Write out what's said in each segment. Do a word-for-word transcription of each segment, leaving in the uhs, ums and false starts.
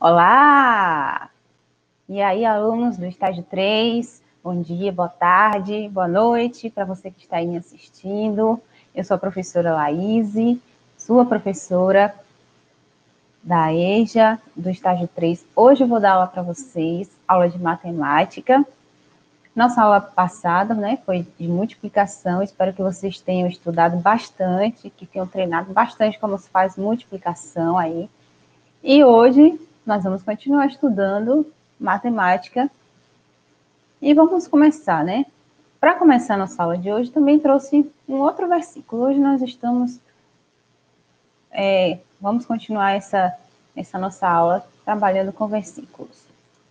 Olá! E aí, alunos do estágio três, bom dia, boa tarde, boa noite para você que está aí me assistindo. Eu sou a professora Laíse, sua professora da EJA, do estágio três. Hoje eu vou dar aula para vocês, aula de matemática. Nossa aula passada, né, foi de multiplicação. Espero que vocês tenham estudado bastante, que tenham treinado bastante como se faz multiplicação aí. E hoje nós vamos continuar estudando matemática e vamos começar, né? Para começar nossa aula de hoje, também trouxe um outro versículo. Hoje nós estamos, é, vamos continuar essa, essa nossa aula trabalhando com versículos.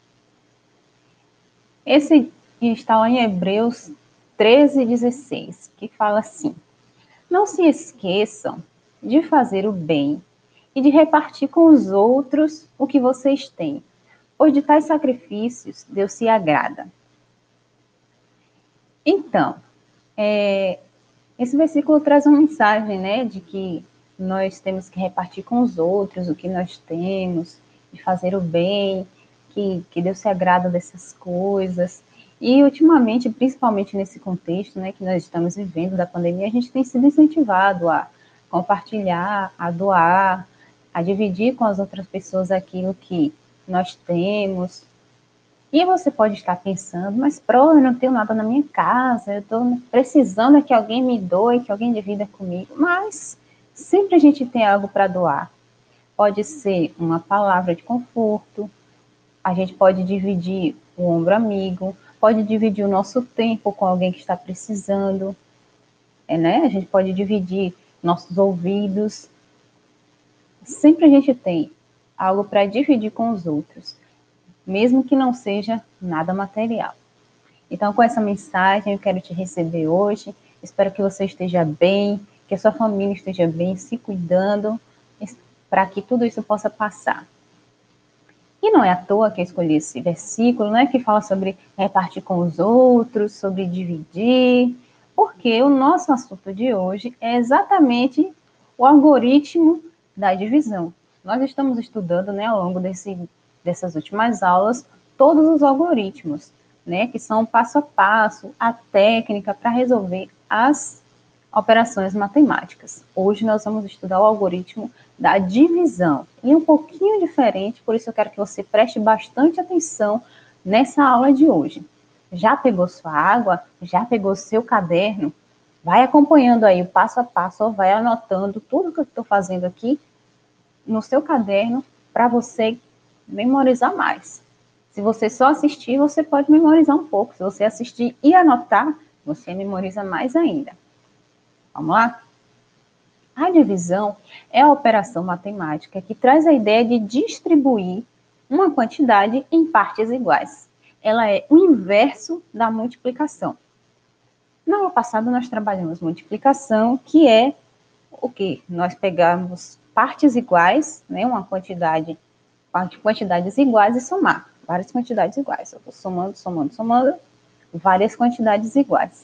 Esse está lá em Hebreus treze, dezesseis, que fala assim: não se esqueçam de fazer o bem e de repartir com os outros o que vocês têm, pois de tais sacrifícios Deus se agrada. Então, é, esse versículo traz uma mensagem, né, de que nós temos que repartir com os outros o que nós temos, de fazer o bem, que, que Deus se agrada dessas coisas. E, ultimamente, principalmente nesse contexto, né, que nós estamos vivendo da pandemia, a gente tem sido incentivado a compartilhar, a doar, a dividir com as outras pessoas aquilo que nós temos. E você pode estar pensando, mas, Pro, eu não tenho nada na minha casa, eu estou precisando que alguém me doe, que alguém divida comigo. Mas sempre a gente tem algo para doar. Pode ser uma palavra de conforto, a gente pode dividir o ombro amigo, pode dividir o nosso tempo com alguém que está precisando, é, né? A gente pode dividir nossos ouvidos. Sempre a gente tem algo para dividir com os outros, mesmo que não seja nada material. Então, com essa mensagem, eu quero te receber hoje. Espero que você esteja bem, que a sua família esteja bem, se cuidando, para que tudo isso possa passar. E não é à toa que eu escolhi esse versículo, né, que fala sobre repartir com os outros, sobre dividir, porque o nosso assunto de hoje é exatamente o algoritmo da divisão. Nós estamos estudando, né, ao longo desse, dessas últimas aulas, todos os algoritmos, né, que são passo a passo, a técnica para resolver as operações matemáticas. Hoje nós vamos estudar o algoritmo da divisão, e um pouquinho diferente, por isso eu quero que você preste bastante atenção nessa aula de hoje. Já pegou sua água? Já pegou seu caderno? Vai acompanhando aí o passo a passo, ou vai anotando tudo que eu estou fazendo aqui no seu caderno para você memorizar mais. Se você só assistir, você pode memorizar um pouco. Se você assistir e anotar, você memoriza mais ainda. Vamos lá? A divisão é a operação matemática que traz a ideia de distribuir uma quantidade em partes iguais. Ela é o inverso da multiplicação. Na aula passada, nós trabalhamos multiplicação, que é o que? Nós pegamos partes iguais, né, uma quantidade, quantidades iguais e somar. Várias quantidades iguais. Eu estou somando, somando, somando, várias quantidades iguais.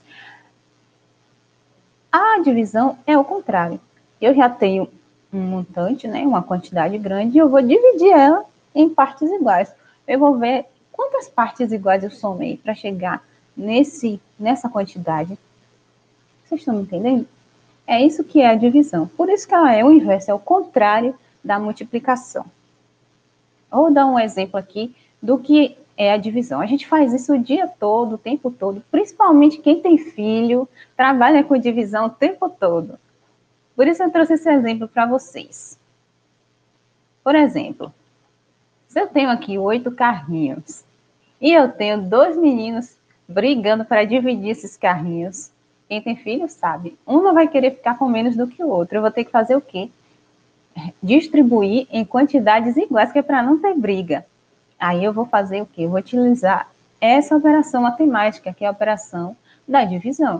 A divisão é o contrário. Eu já tenho um montante, né, uma quantidade grande, e eu vou dividir ela em partes iguais. Eu vou ver quantas partes iguais eu somei para chegar nesse, nessa quantidade. Vocês estão me entendendo? É isso que é a divisão. Por isso que ela é o inverso, é o contrário da multiplicação. Vou dar um exemplo aqui do que é a divisão. A gente faz isso o dia todo, o tempo todo, principalmente quem tem filho, trabalha com divisão o tempo todo. Por isso eu trouxe esse exemplo para vocês. Por exemplo, se eu tenho aqui oito carrinhos e eu tenho dois meninos brigando para dividir esses carrinhos, quem tem filho sabe, um não vai querer ficar com menos do que o outro. Eu vou ter que fazer o quê? Distribuir em quantidades iguais, que é para não ter briga. Aí eu vou fazer o quê? Eu vou utilizar essa operação matemática, que é a operação da divisão.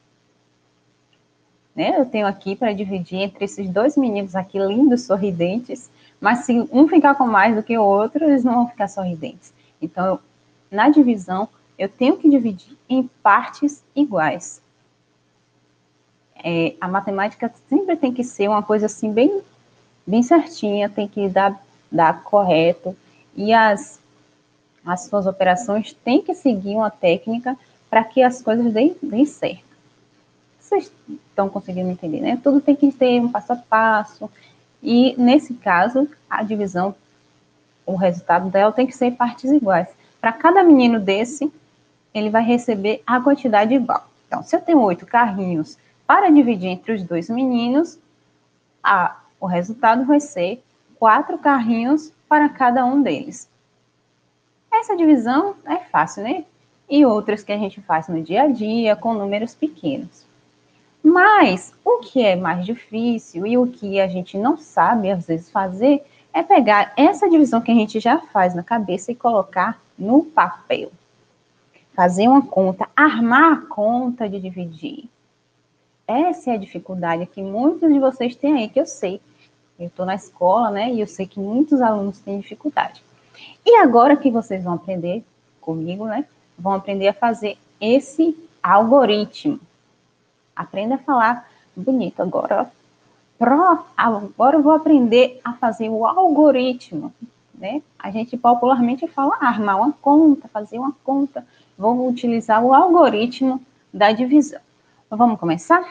Né? Eu tenho aqui para dividir entre esses dois meninos aqui, lindos, sorridentes, mas se um ficar com mais do que o outro, eles não vão ficar sorridentes. Então, na divisão, eu tenho que dividir em partes iguais. É, a matemática sempre tem que ser uma coisa assim, bem, bem certinha, tem que dar, dar correto. E as, as suas operações têm que seguir uma técnica para que as coisas deem, deem certo. Vocês estão conseguindo entender, né? Tudo tem que ter um passo a passo. E, nesse caso, a divisão, o resultado dela tem que ser partes iguais. Para cada menino desse, ele vai receber a quantidade igual. Então, se eu tenho oito carrinhos para dividir entre os dois meninos, a, o resultado vai ser quatro carrinhos para cada um deles. Essa divisão é fácil, né? E outras que a gente faz no dia a dia, com números pequenos. Mas o que é mais difícil e o que a gente não sabe, às vezes, fazer, é pegar essa divisão que a gente já faz na cabeça e colocar no papel. Fazer uma conta, armar a conta de dividir. Essa é a dificuldade que muitos de vocês têm aí, que eu sei. Eu estou na escola, né, e eu sei que muitos alunos têm dificuldade. E agora que vocês vão aprender comigo, né, vão aprender a fazer esse algoritmo. Aprenda a falar bonito agora. Pro, agora eu vou aprender a fazer o algoritmo, né? A gente popularmente fala armar uma conta, fazer uma conta. Vou utilizar o algoritmo da divisão. Então, vamos começar?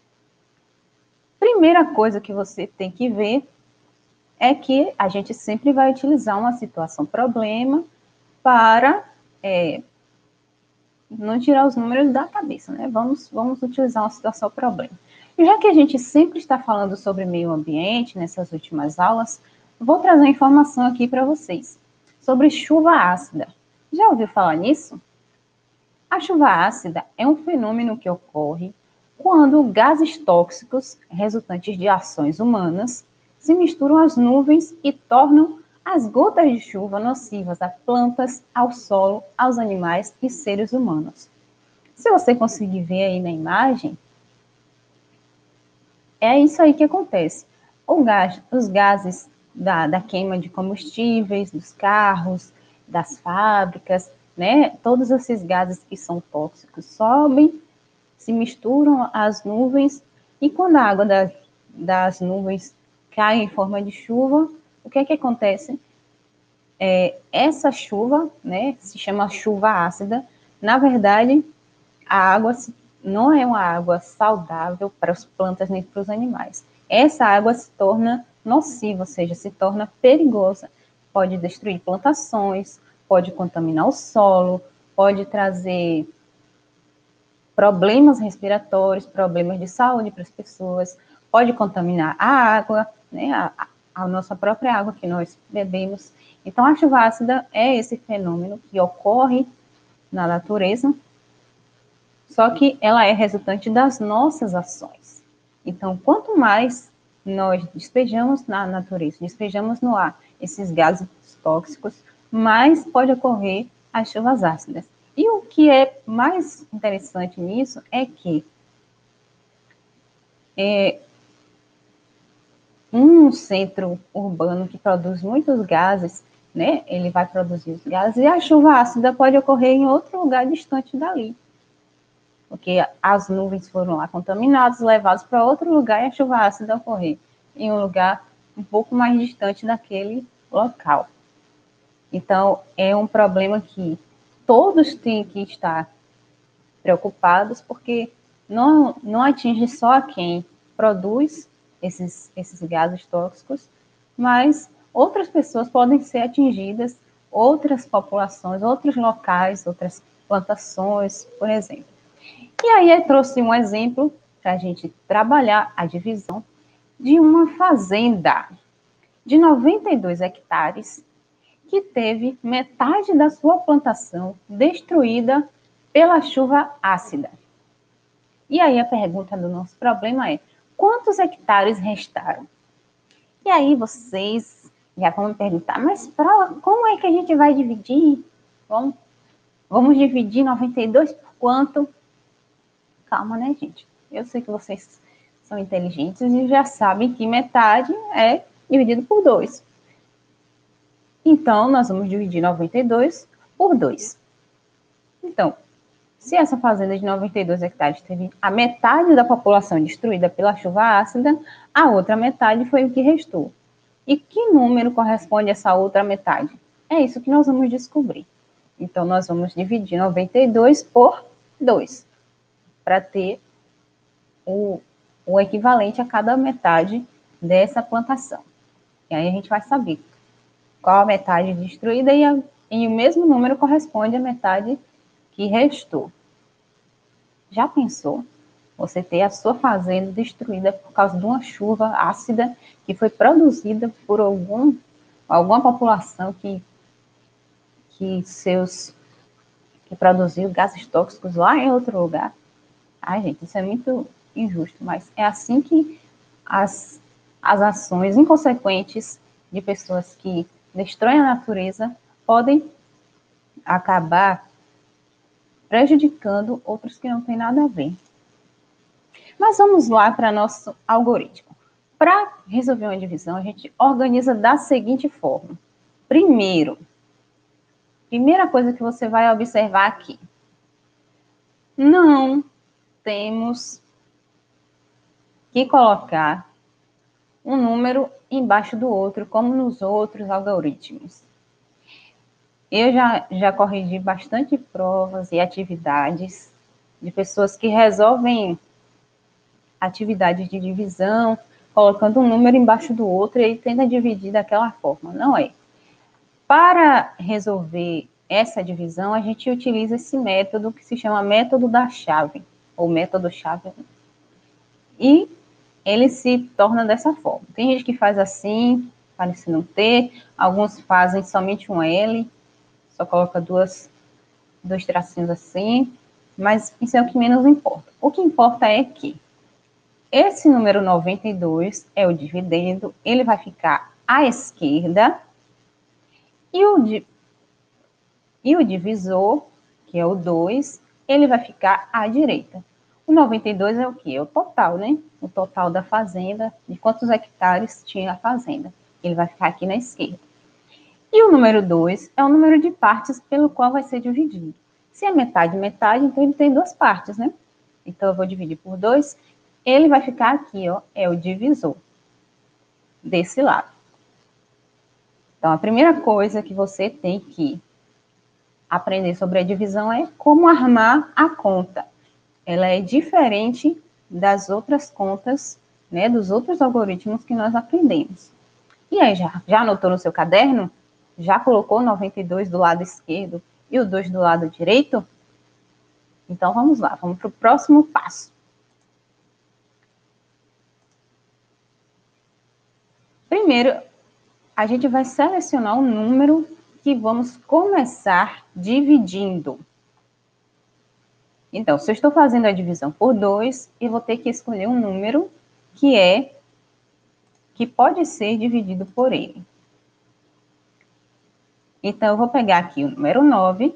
Primeira coisa que você tem que ver é que a gente sempre vai utilizar uma situação problema para é, não tirar os números da cabeça, né? Vamos, vamos utilizar uma situação problema. E já que a gente sempre está falando sobre meio ambiente nessas últimas aulas, vou trazer uma informação aqui para vocês sobre chuva ácida. Já ouviu falar nisso? A chuva ácida é um fenômeno que ocorre quando gases tóxicos resultantes de ações humanas se misturam às nuvens e tornam as gotas de chuva nocivas a plantas, ao solo, aos animais e seres humanos. Se você conseguir ver aí na imagem, é isso aí que acontece. O gás, os gases da, da queima de combustíveis, dos carros, das fábricas, né? Todos esses gases que são tóxicos sobem, se misturam às nuvens, e quando a água das, das nuvens cai em forma de chuva, o que é que acontece? É, essa chuva, né, se chama chuva ácida. Na verdade, a água não é uma água saudável para as plantas nem para os animais. Essa água se torna nociva, ou seja, se torna perigosa. Pode destruir plantações, pode contaminar o solo, pode trazer problemas respiratórios, problemas de saúde para as pessoas, pode contaminar a água, né, a, a nossa própria água que nós bebemos. Então, a chuva ácida é esse fenômeno que ocorre na natureza, só que ela é resultante das nossas ações. Então, quanto mais nós despejamos na natureza, despejamos no ar esses gases tóxicos, mais pode ocorrer as chuvas ácidas. E o que é mais interessante nisso é que é, um centro urbano que produz muitos gases, né, ele vai produzir os gases, e a chuva ácida pode ocorrer em outro lugar distante dali. Porque as nuvens foram lá contaminadas, levadas para outro lugar, e a chuva ácida ocorrer em um lugar um pouco mais distante daquele local. Então, é um problema que todos têm que estar preocupados, porque não, não atinge só a quem produz esses, esses gases tóxicos, mas outras pessoas podem ser atingidas, outras populações, outros locais, outras plantações, por exemplo. E aí eu trouxe um exemplo para a gente trabalhar a divisão de uma fazenda de noventa e dois hectares que teve metade da sua plantação destruída pela chuva ácida. E aí a pergunta do nosso problema é: quantos hectares restaram? E aí vocês já vão me perguntar, mas pra, como é que a gente vai dividir? Vamos, vamos dividir noventa e dois por quanto? Calma, né, gente? Eu sei que vocês são inteligentes e já sabem que metade é dividido por dois. Então, nós vamos dividir noventa e dois por dois. Então, se essa fazenda de noventa e dois hectares teve a metade da população destruída pela chuva ácida, a outra metade foi o que restou. E que número corresponde a essa outra metade? É isso que nós vamos descobrir. Então, nós vamos dividir noventa e dois por dois, para ter o, o equivalente a cada metade dessa plantação. E aí a gente vai saber qual a metade destruída e, a, e o mesmo número corresponde à metade que restou. Já pensou você ter a sua fazenda destruída por causa de uma chuva ácida que foi produzida por algum, alguma população que, que seus que produziu gases tóxicos lá em outro lugar? Ai, gente, isso é muito injusto, mas é assim que as, as ações inconsequentes de pessoas que destroem a natureza podem acabar prejudicando outros que não têm nada a ver. Mas vamos lá para nosso algoritmo. Para resolver uma divisão, a gente organiza da seguinte forma. Primeiro, primeira coisa que você vai observar aqui. Não temos que colocar um número embaixo do outro, como nos outros algoritmos. Eu já, já corrigi bastante provas e atividades de pessoas que resolvem atividades de divisão, colocando um número embaixo do outro e tenta dividir daquela forma. Não é. Para resolver essa divisão, a gente utiliza esse método que se chama método da chave, ou método chave. E ele se torna dessa forma. Tem gente que faz assim, parece não ter. Alguns fazem somente um L, só coloca duas, dois tracinhos assim. Mas isso é o que menos importa. O que importa é que esse número noventa e dois é o dividendo, ele vai ficar à esquerda, e o, e o divisor, que é o dois, ele vai ficar à direita. O noventa e dois é o quê? É o total, né? O total da fazenda, de quantos hectares tinha a fazenda. Ele vai ficar aqui na esquerda. E o número dois é o número de partes pelo qual vai ser dividido. Se é metade, metade, então ele tem duas partes, né? Então eu vou dividir por dois. Ele vai ficar aqui, ó, é o divisor desse lado. Então, a primeira coisa que você tem que aprender sobre a divisão é como armar a conta. Ela é diferente das outras contas, né, dos outros algoritmos que nós aprendemos. E aí, já, já anotou no seu caderno? Já colocou noventa e dois do lado esquerdo e o dois do lado direito? Então, vamos lá, vamos para o próximo passo. Primeiro, a gente vai selecionar o número que vamos começar dividindo. Então, se eu estou fazendo a divisão por dois, eu vou ter que escolher um número que é, que pode ser dividido por ele. Então, eu vou pegar aqui o número nove.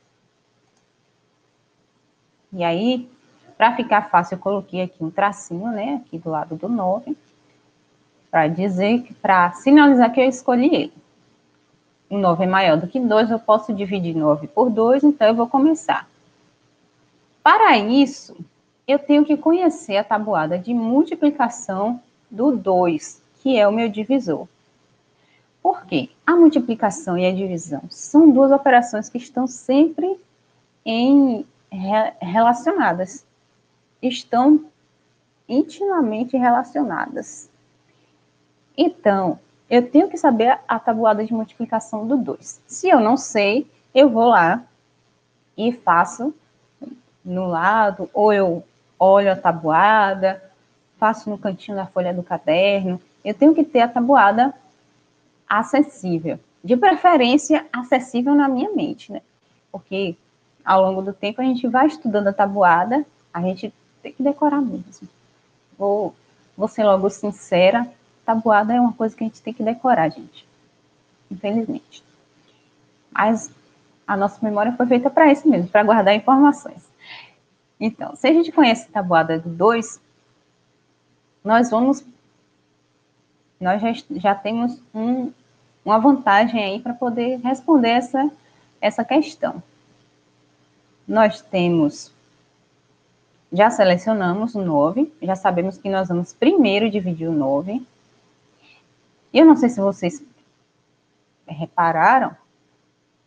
E aí, para ficar fácil, eu coloquei aqui um tracinho, né, aqui do lado do nove, para dizer, para sinalizar que eu escolhi ele. O nove é maior do que dois, eu posso dividir nove por dois, então eu vou começar. Para isso, eu tenho que conhecer a tabuada de multiplicação do dois, que é o meu divisor. Por quê? A multiplicação e a divisão são duas operações que estão sempre em, relacionadas. Estão intimamente relacionadas. Então, eu tenho que saber a tabuada de multiplicação do dois. Se eu não sei, eu vou lá e faço no lado, ou eu olho a tabuada, faço no cantinho da folha do caderno. Eu tenho que ter a tabuada acessível. De preferência, acessível na minha mente, né? Porque ao longo do tempo a gente vai estudando a tabuada, a gente tem que decorar mesmo. Vou, vou ser logo sincera, tabuada é uma coisa que a gente tem que decorar, gente. Infelizmente. Mas a nossa memória foi feita para isso mesmo, para guardar informações. Então, se a gente conhece a tabuada do dois, nós vamos, nós já, já temos um, uma vantagem aí para poder responder essa, essa questão. Nós temos, já selecionamos o nove, já sabemos que nós vamos primeiro dividir o nove. Eu não sei se vocês repararam,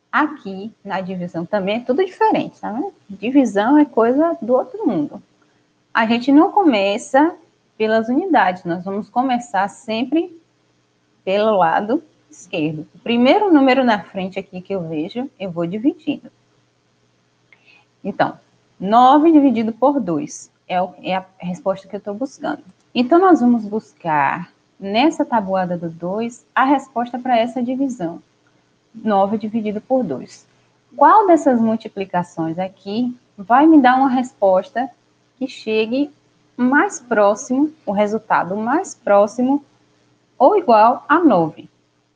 Aqui, na divisão também é tudo diferente, tá vendo? Divisão é coisa do outro mundo. A gente não começa pelas unidades, nós vamos começar sempre pelo lado esquerdo. O primeiro número na frente aqui que eu vejo, eu vou dividindo. Então, nove dividido por dois é, o, é a resposta que eu estou buscando. Então, nós vamos buscar, nessa tabuada do dois, a resposta para essa divisão. nove dividido por dois. Qual dessas multiplicações aqui vai me dar uma resposta que chegue mais próximo, o resultado mais próximo ou igual a nove?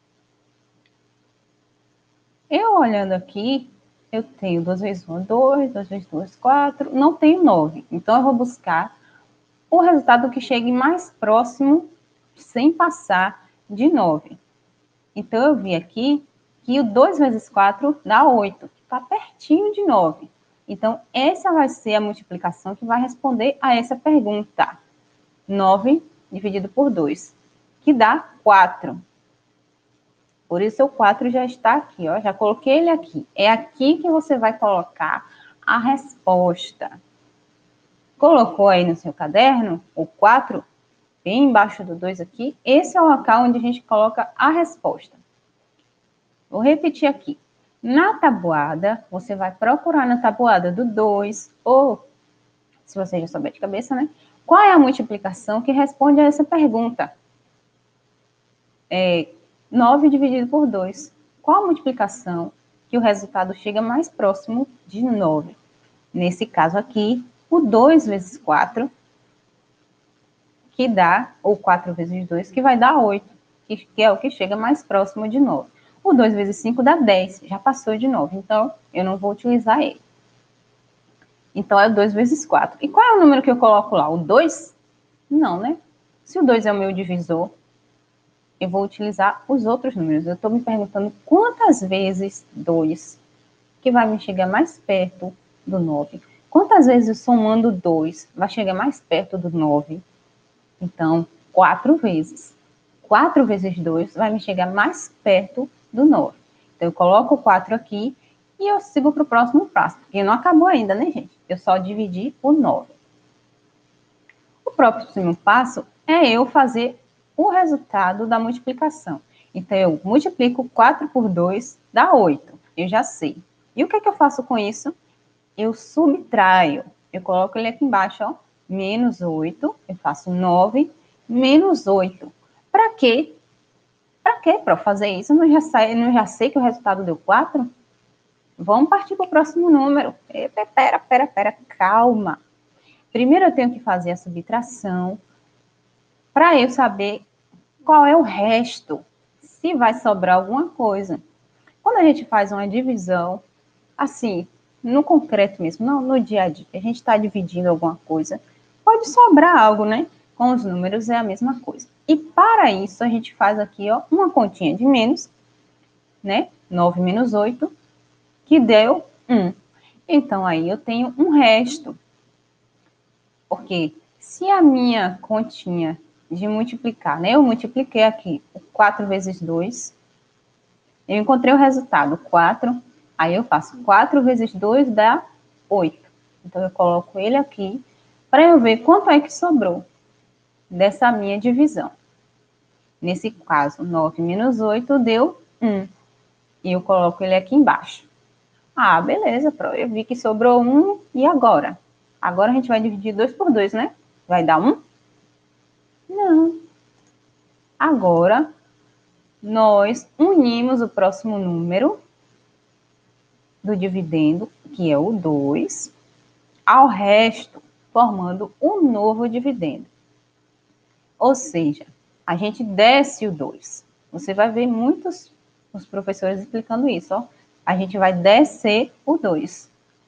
Eu olhando aqui, eu tenho dois vezes um, dois, dois vezes dois, quatro, não tenho nove. Então, eu vou buscar o resultado que chegue mais próximo, sem passar de nove. Então, eu vi aqui que o dois vezes quatro dá oito, que está pertinho de nove. Então, essa vai ser a multiplicação que vai responder a essa pergunta. nove dividido por dois, que dá quatro. Por isso, o quatro já está aqui, ó. Já coloquei ele aqui. É aqui que você vai colocar a resposta. Colocou aí no seu caderno o quatro, bem embaixo do dois aqui. Esse é o local onde a gente coloca a resposta. Vou repetir aqui. Na tabuada, você vai procurar na tabuada do dois, ou, se você já souber de cabeça, né? Qual é a multiplicação que responde a essa pergunta? É nove dividido por dois. Qual a multiplicação que o resultado chega mais próximo de nove? Nesse caso aqui, o dois vezes quatro, que dá, ou quatro vezes dois, que vai dar oito, que é o que chega mais próximo de nove. O dois vezes cinco dá dez, já passou de nove, então eu não vou utilizar ele. Então é o dois vezes quatro. E qual é o número que eu coloco lá? O dois? Não, né? Se o dois é o meu divisor, eu vou utilizar os outros números. Eu estou me perguntando quantas vezes dois, que vai me chegar mais perto do nove. Quantas vezes somando dois vai chegar mais perto do nove? Então, quatro vezes. quatro vezes dois vai me chegar mais perto do nove. Então, eu coloco o quatro aqui e eu sigo para o próximo passo, porque não acabou ainda, né, gente? Eu só dividi o nove. O próximo passo é eu fazer o resultado da multiplicação. Então, eu multiplico quatro por dois, dá oito. Eu já sei. E o que é que eu faço com isso? Eu subtraio. Eu coloco ele aqui embaixo, ó. Menos oito. Eu faço nove menos oito. Para quê? Para quê? Para fazer isso, eu não já, sei, não já sei que o resultado deu quatro? Vamos partir para o próximo número. Eita, pera, pera, pera, calma. Primeiro eu tenho que fazer a subtração para eu saber qual é o resto, se vai sobrar alguma coisa. Quando a gente faz uma divisão, assim, no concreto mesmo, no, no dia a dia, a gente está dividindo alguma coisa, pode sobrar algo, né? Com os números é a mesma coisa. E para isso, a gente faz aqui, ó, uma continha de menos, né? nove menos oito, que deu um. Então, aí eu tenho um resto. Porque se a minha continha de multiplicar, né? Eu multipliquei aqui quatro vezes dois, eu encontrei o resultado, quatro, aí eu faço quatro vezes dois dá oito. Então, eu coloco ele aqui para eu ver quanto é que sobrou dessa minha divisão. Nesse caso, nove menos oito deu um. E eu coloco ele aqui embaixo. Ah, beleza, eu vi que sobrou um, e agora? Agora a gente vai dividir dois por dois, né? Vai dar um? Não. Agora, nós unimos o próximo número do dividendo, que é o dois, ao resto, formando um novo dividendo. Ou seja, a gente desce o dois. Você vai ver muitos os professores explicando isso, ó. A gente vai descer o dois.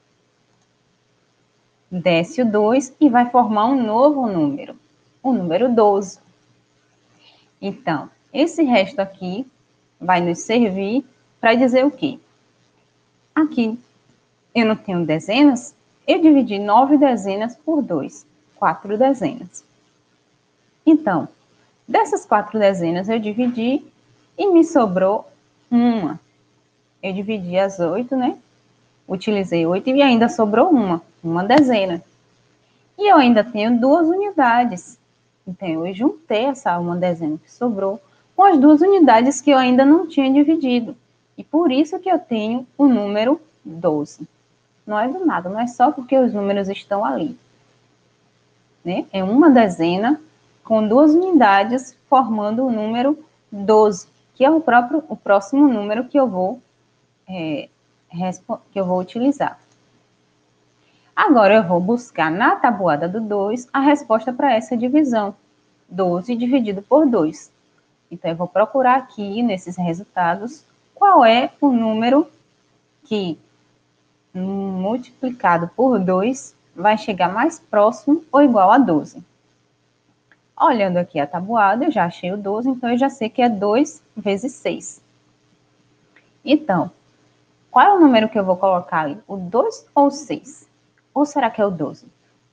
Desce o dois e vai formar um novo número, o número doze. Então, esse resto aqui vai nos servir para dizer o quê? Aqui eu não tenho dezenas, eu dividi nove dezenas por dois, quatro dezenas. Então, dessas quatro dezenas eu dividi e me sobrou uma. eu dividi as oito, né? Utilizei oito e ainda sobrou uma, uma dezena. E eu ainda tenho duas unidades. Então, eu juntei essa uma dezena que sobrou com as duas unidades que eu ainda não tinha dividido. E por isso que eu tenho o número doze. Não é do nada, não é só porque os números estão ali. Né? É uma dezena com duas unidades formando o número doze, que é o, próprio, o próximo número que eu vou, é, que eu vou utilizar. Agora eu vou buscar na tabuada do dois a resposta para essa divisão. doze dividido por dois. Então, eu vou procurar aqui, nesses resultados, qual é o número que, multiplicado por dois, vai chegar mais próximo ou igual a doze. Olhando aqui a tabuada, eu já achei o doze, então eu já sei que é dois vezes seis. Então, qual é o número que eu vou colocar ali? O dois ou o seis? Ou será que é o doze?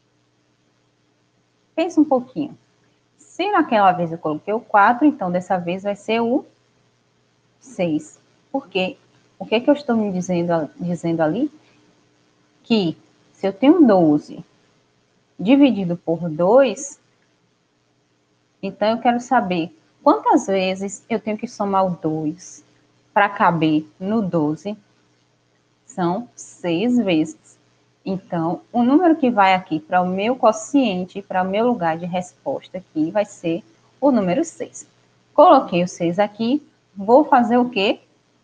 Pensa um pouquinho. Se naquela vez eu coloquei o quatro, então dessa vez vai ser o seis. Por quê? O que, é que eu estou me dizendo, dizendo ali? Que se eu tenho doze dividido por dois, então eu quero saber quantas vezes eu tenho que somar o dois para caber no doze. São seis vezes. Então, o número que vai aqui para o meu quociente, para o meu lugar de resposta aqui, vai ser o número seis. Coloquei o seis aqui, vou fazer o quê?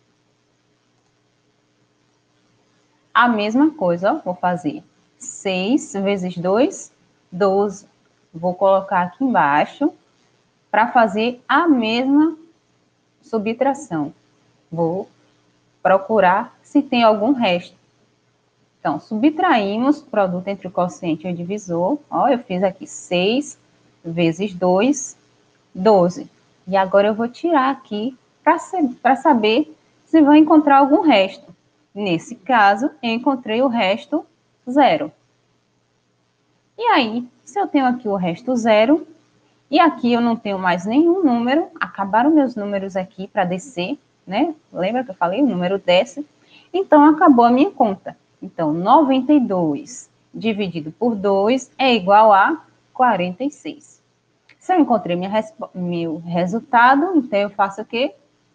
A mesma coisa, ó, vou fazer seis vezes dois, doze. Vou colocar aqui embaixo para fazer a mesma subtração. Vou procurar se tem algum resto. Então, subtraímos o produto entre o quociente e o divisor. Ó, eu fiz aqui seis vezes dois, doze. E agora eu vou tirar aqui para saber se vou encontrar algum resto. Nesse caso, eu encontrei o resto zero. E aí, se eu tenho aqui o resto zero, e aqui eu não tenho mais nenhum número, acabaram meus números aqui para descer, né? Lembra que eu falei? O número desce. Então, acabou a minha conta. Então, noventa e dois dividido por dois é igual a quarenta e seis. Se eu encontrei minha meu resultado, então eu faço o quê?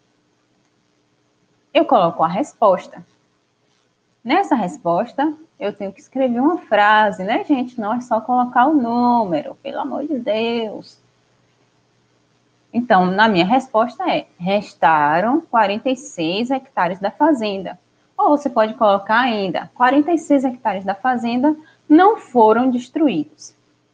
Eu coloco a resposta. Nessa resposta, eu tenho que escrever uma frase, né, gente? Não é só colocar o número, pelo amor de Deus. Então, na minha resposta é, restaram quarenta e seis hectares da fazenda. Ou você pode colocar ainda, quarenta e seis hectares da fazenda não foram destruídos.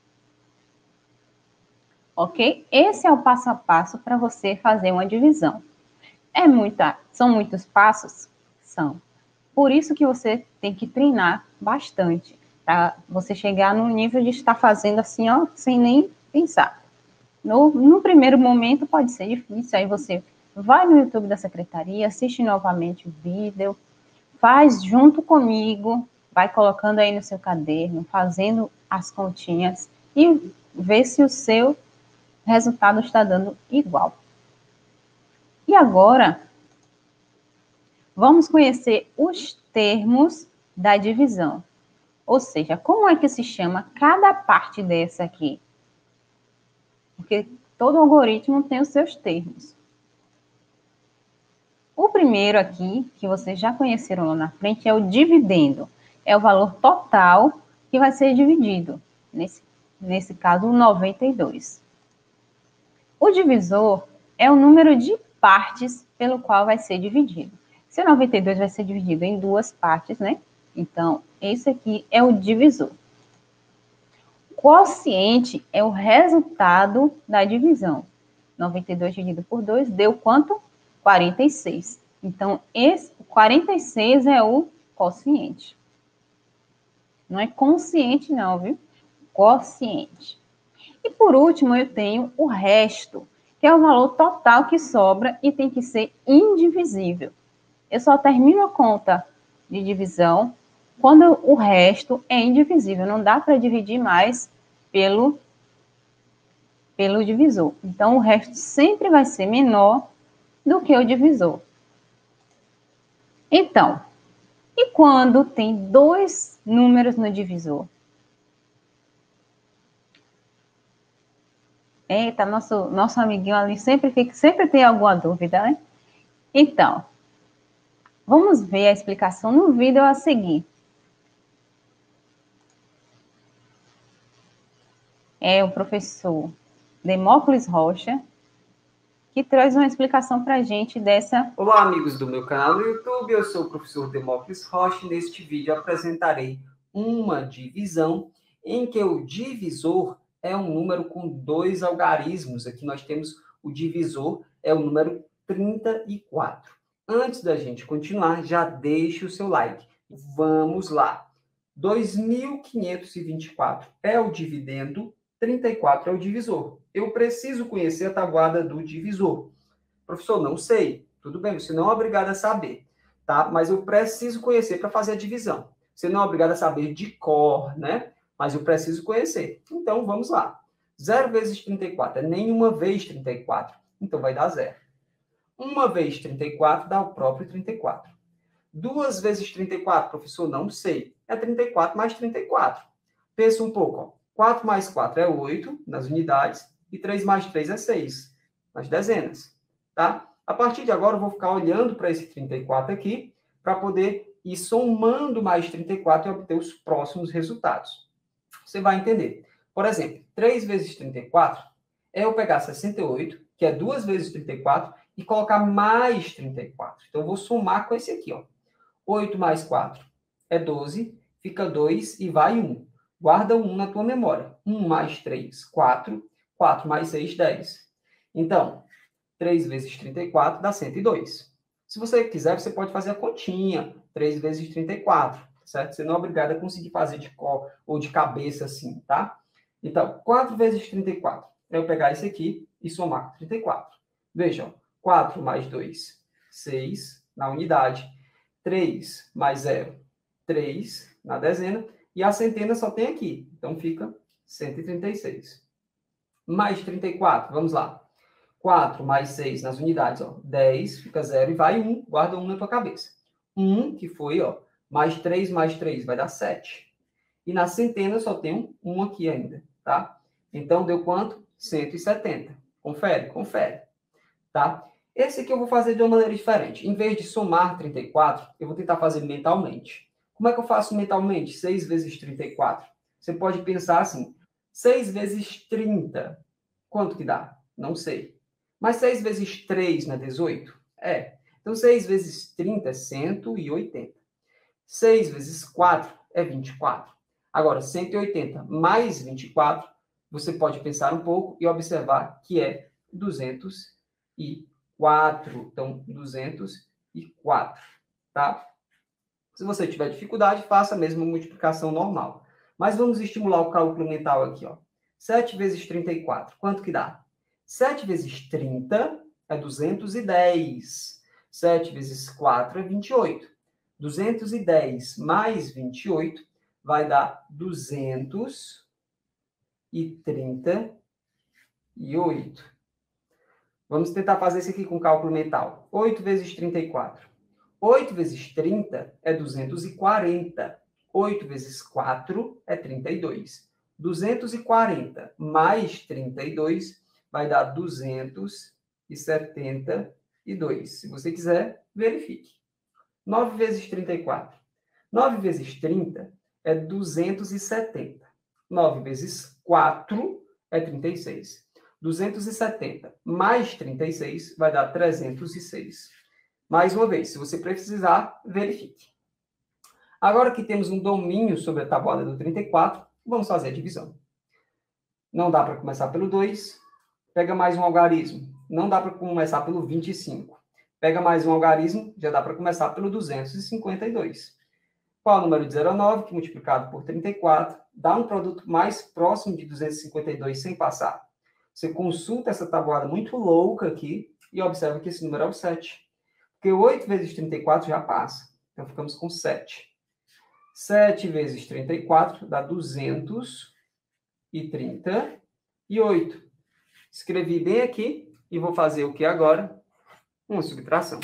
Ok? Esse é o passo a passo para você fazer uma divisão. É muita, são muitos passos? São. Por isso que você tem que treinar bastante, para você chegar no nível de estar fazendo assim, ó, sem nem pensar. No, no primeiro momento pode ser difícil, aí você vai no YouTube da secretaria, assiste novamente o vídeo, faz junto comigo, vai colocando aí no seu caderno, fazendo as continhas e vê se o seu resultado está dando igual. E agora, vamos conhecer os termos da divisão. Ou seja, como é que se chama cada parte dessa aqui? Porque todo algoritmo tem os seus termos. O primeiro aqui, que vocês já conheceram lá na frente, é o dividendo. É o valor total que vai ser dividido. Nesse, nesse caso, noventa e dois. O divisor é o número de partes pelo qual vai ser dividido. Se o noventa e dois vai ser dividido em duas partes, né? Então, esse aqui é o divisor. Quociente é o resultado da divisão. noventa e dois dividido por dois deu quanto? quarenta e seis. Então, esse quarenta e seis é o quociente. Não é consciente não, viu? Quociente. E por último, eu tenho o resto, que é o valor total que sobra e tem que ser indivisível. Eu só termino a conta de divisão quando o resto é indivisível. Não dá para dividir mais pelo, pelo divisor. Então, o resto sempre vai ser menor do que o divisor. Então, e quando tem dois números no divisor? Eita, nosso, nosso amiguinho ali sempre, fica, sempre tem alguma dúvida, né? Então, vamos ver a explicação no vídeo a seguir. É o professor Demócles Rocha, que traz uma explicação para a gente dessa... Olá, amigos do meu canal no YouTube, eu sou o professor Demócles Rocha e neste vídeo apresentarei uma divisão em que o divisor é um número com dois algarismos. Aqui nós temos o divisor, é o número trinta e quatro. Antes da gente continuar, já deixe o seu like. Vamos lá. dois mil quinhentos e vinte e quatro é o dividendo, trinta e quatro é o divisor. Eu preciso conhecer a tabuada do divisor. Professor, não sei. Tudo bem, você não é obrigado a saber, tá? Mas eu preciso conhecer para fazer a divisão. Você não é obrigado a saber de cor, né? Mas eu preciso conhecer. Então, vamos lá. zero vezes trinta e quatro é nenhuma vez trinta e quatro. Então, vai dar zero. Uma vez trinta e quatro dá o próprio trinta e quatro. Duas vezes trinta e quatro, professor, não sei. É trinta e quatro mais trinta e quatro. Pensa um pouco. Ó. quatro mais quatro é oito nas unidades e três mais três é seis nas dezenas. Tá? A partir de agora, eu vou ficar olhando para esse trinta e quatro aqui para poder ir somando mais trinta e quatro e obter os próximos resultados. Você vai entender. Por exemplo, três vezes trinta e quatro é eu pegar sessenta e oito, que é duas vezes trinta e quatro, e colocar mais trinta e quatro. Então, eu vou somar com esse aqui. Ó. oito mais quatro é doze, fica dois e vai um. Guarda um na tua memória. um mais três, quatro. quatro mais seis, dez. Então, três vezes trinta e quatro dá cento e dois. Se você quiser, você pode fazer a continha. três vezes trinta e quatro, certo? Você não é obrigado a conseguir fazer de cor ou de cabeça assim, tá? Então, quatro vezes trinta e quatro. É eu pegar esse aqui e somar com trinta e quatro. Vejam, quatro mais dois, seis na unidade. três mais zero, três na dezena. E a centena só tem aqui. Então, fica cento e trinta e seis. Mais trinta e quatro, vamos lá. quatro mais seis nas unidades, ó, dez, fica zero e vai um, guarda um na tua cabeça. um, que foi, ó, mais três mais três, vai dar sete. E na centena só tem um, um aqui ainda, tá? Então, deu quanto? cento e setenta. Confere? Confere. Tá? Esse aqui eu vou fazer de uma maneira diferente. Em vez de somar trinta e quatro, eu vou tentar fazer mentalmente. Como é que eu faço mentalmente? seis vezes trinta e quatro. Você pode pensar assim, seis vezes trinta, quanto que dá? Não sei. Mas seis vezes três não é dezoito? É. Então, seis vezes trinta é cento e oitenta. seis vezes quatro é vinte e quatro. Agora, cento e oitenta mais vinte e quatro, você pode pensar um pouco e observar que é duzentos e quatro. Então, duzentos e quatro, tá? Se você tiver dificuldade, faça a mesma multiplicação normal. Mas vamos estimular o cálculo mental aqui, ó. sete vezes trinta e quatro, quanto que dá? sete vezes trinta é duzentos e dez. sete vezes quatro é vinte e oito. duzentos e dez mais vinte e oito vai dar duzentos e trinta e oito. Vamos tentar fazer isso aqui com cálculo mental. oito vezes trinta e quatro. oito vezes trinta é duzentos e quarenta. oito vezes quatro é trinta e dois. duzentos e quarenta mais trinta e dois vai dar duzentos e setenta e dois. Se você quiser, verifique. nove vezes trinta e quatro. nove vezes trinta é duzentos e setenta. nove vezes quatro é trinta e seis. duzentos e setenta mais trinta e seis vai dar trezentos e seis. Mais uma vez, se você precisar, verifique. Agora que temos um domínio sobre a tabuada do trinta e quatro, vamos fazer a divisão. Não dá para começar pelo dois. Pega mais um algarismo. Não dá para começar pelo vinte e cinco. Pega mais um algarismo, já dá para começar pelo duzentos e cinquenta e dois. Qual é o número de zero a nove, que multiplicado por trinta e quatro dá um produto mais próximo de duzentos e cinquenta e dois sem passar? Você consulta essa tabuada muito louca aqui e observa que esse número é o sete. Porque oito vezes trinta e quatro já passa. Então, ficamos com sete. sete vezes trinta e quatro dá duzentos e trinta e oito. Escrevi bem aqui e vou fazer o que agora? Uma subtração.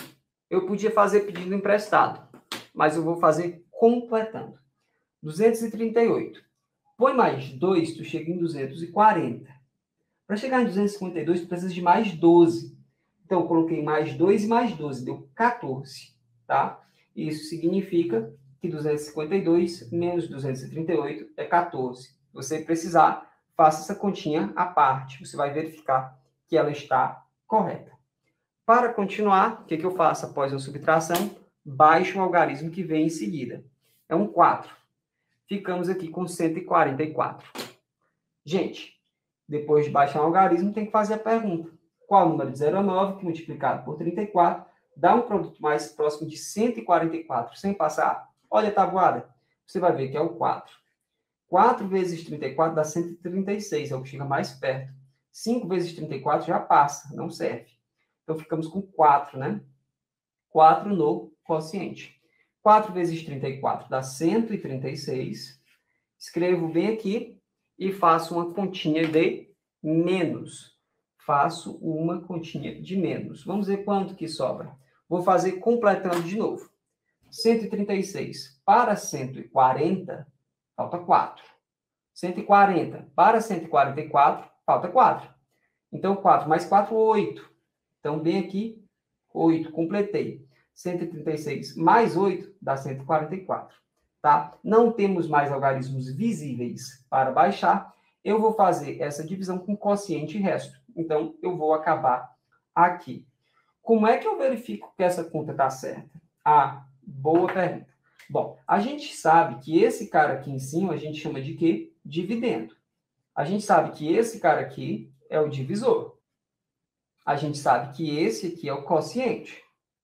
Eu podia fazer pedindo emprestado, mas eu vou fazer completando. duzentos e trinta e oito. Põe mais dois, tu chega em duzentos e quarenta. Para chegar em duzentos e cinquenta e dois, tu precisa de mais doze. Então, eu coloquei mais dois e mais doze, deu quatorze, tá? Isso significa que duzentos e cinquenta e dois menos duzentos e trinta e oito é quatorze. Se você precisar, faça essa continha à parte. Você vai verificar que ela está correta. Para continuar, o que, que eu faço após a subtração? Baixo o algarismo que vem em seguida. É um quatro. Ficamos aqui com cento e quarenta e quatro. Gente, depois de baixar o algarismo, tem que fazer a pergunta. Qual o número de zero a nove que multiplicado por trinta e quatro dá um produto mais próximo de cento e quarenta e quatro, sem passar? Olha a tabuada. Você vai ver que é o quatro. quatro vezes trinta e quatro dá cento e trinta e seis, é o que chega mais perto. cinco vezes trinta e quatro já passa, não serve. Então, ficamos com quatro, né? quatro no quociente. quatro vezes trinta e quatro dá cento e trinta e seis. Escrevo bem aqui e faço uma continha de menos. Faço uma continha de menos. Vamos ver quanto que sobra. Vou fazer completando de novo. cento e trinta e seis para cento e quarenta, falta quatro. cento e quarenta para cento e quarenta e quatro, falta quatro. Então, quatro mais quatro, oito. Então, bem aqui, oito, completei. cento e trinta e seis mais oito dá cento e quarenta e quatro. Tá? Não temos mais algarismos visíveis para baixar. Eu vou fazer essa divisão com quociente e resto. Então, eu vou acabar aqui. Como é que eu verifico que essa conta está certa? Ah, boa pergunta. Bom, a gente sabe que esse cara aqui em cima a gente chama de quê? Dividendo. A gente sabe que esse cara aqui é o divisor. A gente sabe que esse aqui é o quociente.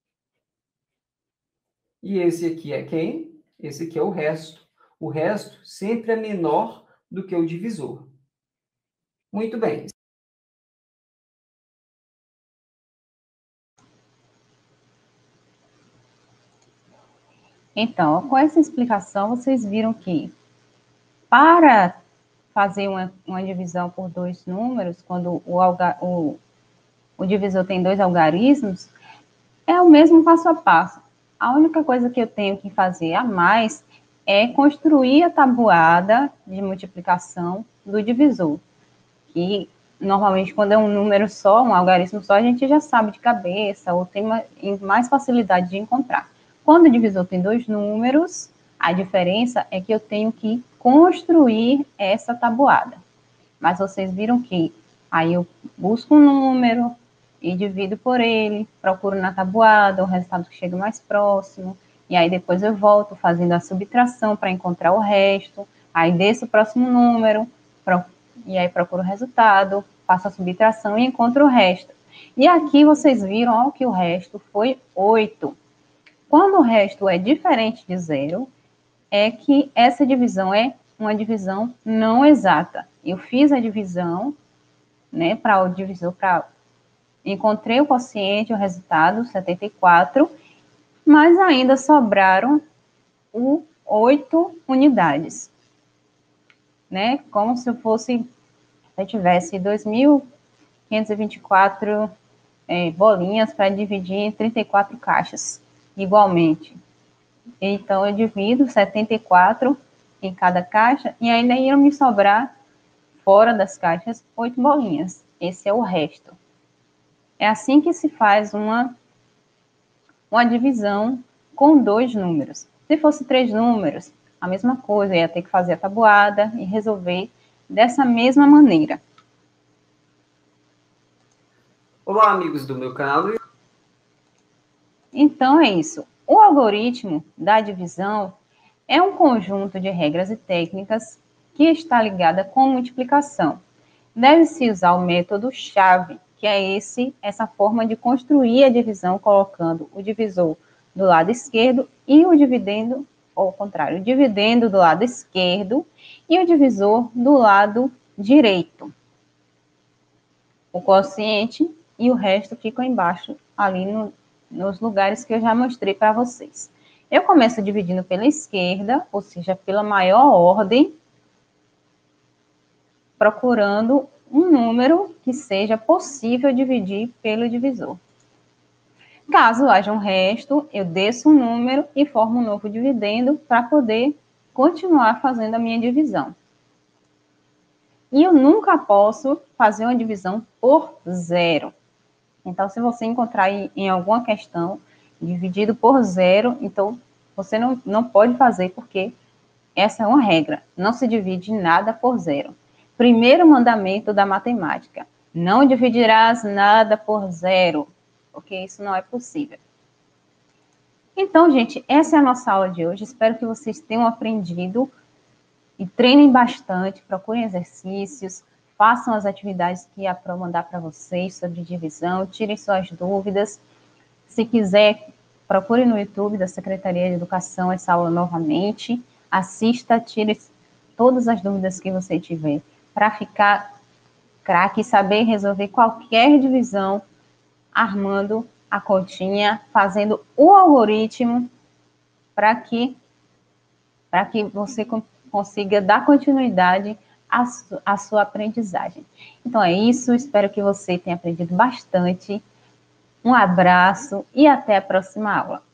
E esse aqui é quem? Esse aqui é o resto. O resto sempre é menor do que o divisor. Muito bem. Então, com essa explicação, vocês viram que para fazer uma, uma divisão por dois números, quando o, alga, o, o divisor tem dois algarismos, é o mesmo passo a passo. A única coisa que eu tenho que fazer a mais é construir a tabuada de multiplicação do divisor, que normalmente quando é um número só, um algarismo só, a gente já sabe de cabeça, ou tem mais facilidade de encontrar. Quando o divisor tem dois números, a diferença é que eu tenho que construir essa tabuada. Mas vocês viram que aí eu busco um número e divido por ele, procuro na tabuada o resultado que chega mais próximo, e aí depois eu volto fazendo a subtração para encontrar o resto, aí desço o próximo número, e aí procuro o resultado, faço a subtração e encontro o resto. E aqui vocês viram ó, que o resto foi oito. Quando o resto é diferente de zero, é que essa divisão é uma divisão não exata. Eu fiz a divisão, né, para o divisor, para encontrei o quociente, o resultado, setenta e quatro, mas ainda sobraram o oito unidades, né? Como se eu fosse, se eu tivesse dois mil quinhentos e vinte e quatro é, bolinhas para dividir em trinta e quatro caixas, igualmente. Então, eu divido setenta e quatro em cada caixa e ainda iam me sobrar, fora das caixas, oito bolinhas. Esse é o resto. É assim que se faz uma, uma divisão com dois números. Se fosse três números, a mesma coisa, eu ia ter que fazer a tabuada e resolver dessa mesma maneira. Olá, amigos do meu canal. Então, é isso. O algoritmo da divisão é um conjunto de regras e técnicas que está ligada com multiplicação. Deve-se usar o método chave, que é esse, essa forma de construir a divisão colocando o divisor do lado esquerdo e o dividendo, ou ao contrário, o dividendo do lado esquerdo e o divisor do lado direito. O quociente e o resto ficam embaixo, ali no, nos lugares que eu já mostrei para vocês. Eu começo dividindo pela esquerda, ou seja, pela maior ordem, procurando um número que seja possível dividir pelo divisor. Caso haja um resto, eu desço um número e formo um novo dividendo para poder continuar fazendo a minha divisão. E eu nunca posso fazer uma divisão por zero. Então, se você encontrar em alguma questão dividido por zero, então você não, não pode fazer, porque essa é uma regra. Não se divide nada por zero. Primeiro mandamento da matemática: não dividirás nada por zero, porque isso não é possível. Então, gente, essa é a nossa aula de hoje. Espero que vocês tenham aprendido e treinem bastante, procurem exercícios, façam as atividades que a Pro mandar para vocês sobre divisão, tirem suas dúvidas. Se quiser, procure no YouTube da Secretaria de Educação essa aula novamente, assista, tire todas as dúvidas que você tiver, para ficar craque e saber resolver qualquer divisão, armando a continha, fazendo o algoritmo, para que, para que você consiga dar continuidade à, su, à sua aprendizagem. Então é isso, espero que você tenha aprendido bastante. Um abraço e até a próxima aula.